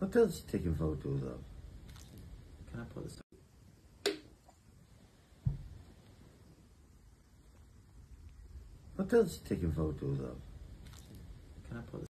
What does taking photos of? Can I put this? What does taking photos of? Can I put this?